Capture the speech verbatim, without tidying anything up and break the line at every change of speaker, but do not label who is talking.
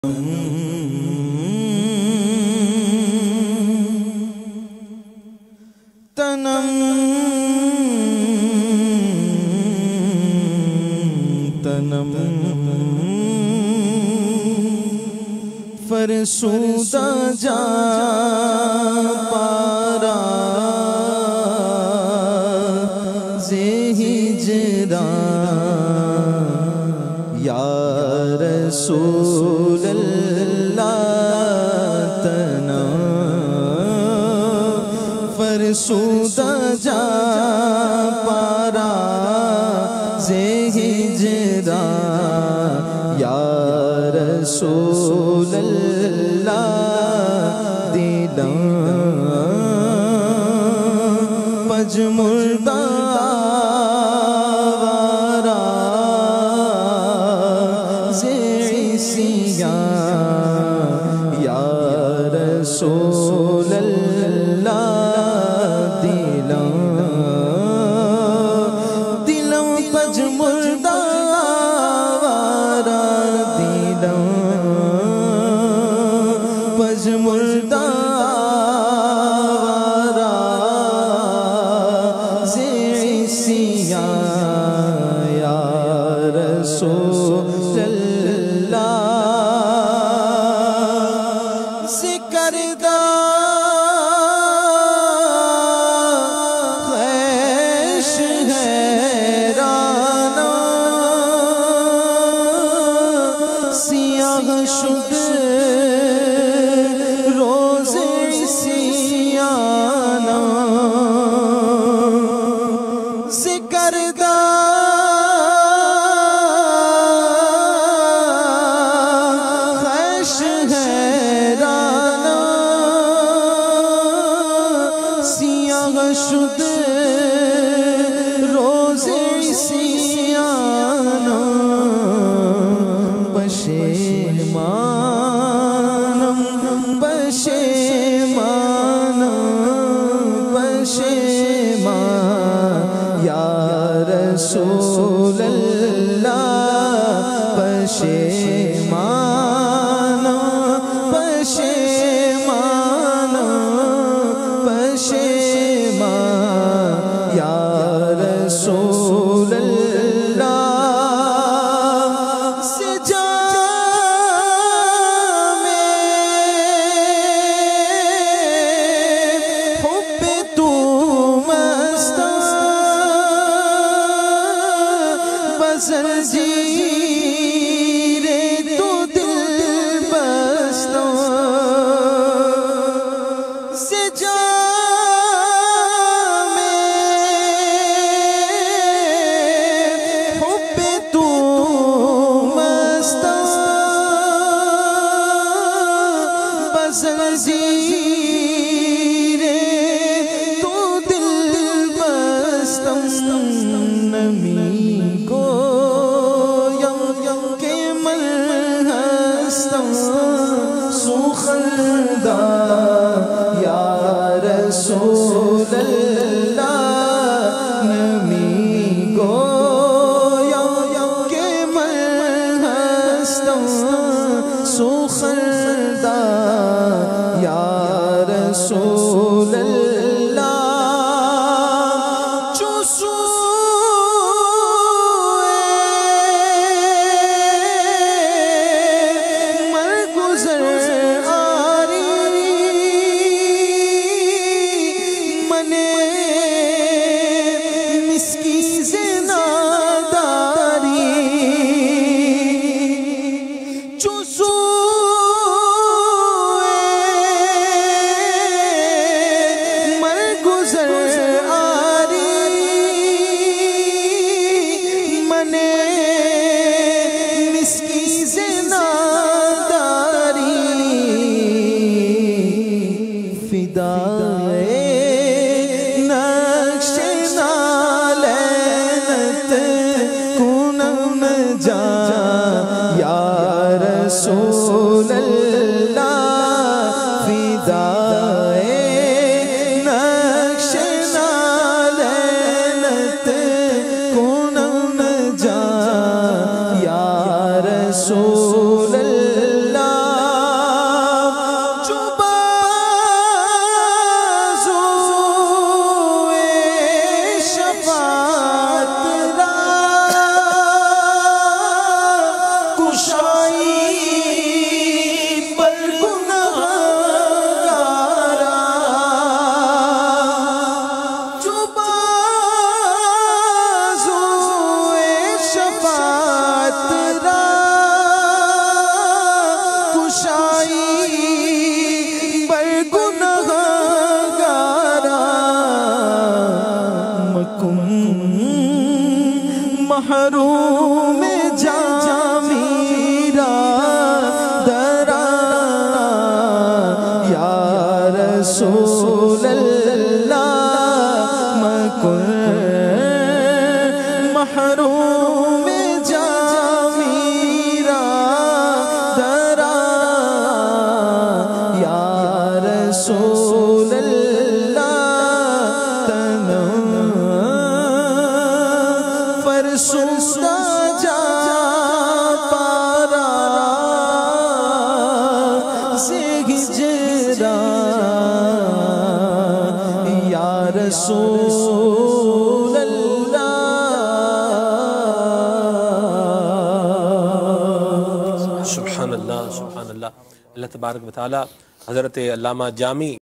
تنم تنم فرسودہ جا پارا زہی جران یا رسول اللہ تنم فرسودہ جا پارا زہی جران یا رسول اللہ دیدان پج مردہ وارا زی سیاں یا رسول اللہ دیدان دلم پج مردہ وارا دیدان پج مردہ وارا زی سیاں یا رسول اللہ ذکر دا خیش حیرانا سیاہ شد روز سیانا ذکر دا خیش حیرانا سیاہ شد روز سیانا پشیمانم پشیمانم پشیمان یا رسول اللہ پشیمانم پشیمانم پشیمان یا رسول اللہ سے جام حب تو مستان بزنجیر تو دل بستان سے جام حب تو مستان بزنجیر تو دل بستان نمی کو کہ من ہستم سوخندہ یا رسول اللہ نمی گویا کہ من ہستم سوخندہ یا رسول اللہ جو نقش نالینت کنم جا یا رسول اللہ فدائے نقش نالینت کنم جا یا رسول اللہ محروم جامیرا درا یا رسول اللہ مکن محروم جامیرا درا یا رسول اللہ تنم فرسودا جا پارا سے ہجرا یا رسول اللہ
سبحان اللہ سبحان اللہ اللہ تبارک و تعالی حضرت علامہ جامی